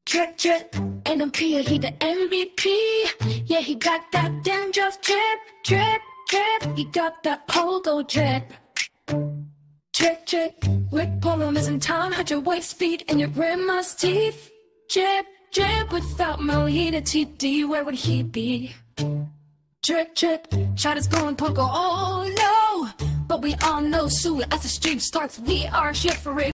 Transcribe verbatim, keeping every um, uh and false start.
Drip, drip, and I'm Pia, he the M V P. Yeah, he got that dandruff drip, drip, drip. He got that pogo drip. Drip, drip, Rick Pullum is in town. Had your wife speed and your grandma's teeth. Drip, drip, without Melita T D, where would he be? Drip, drip, shot is going pogo, oh no. But we all know soon as the stream starts, we are here for it.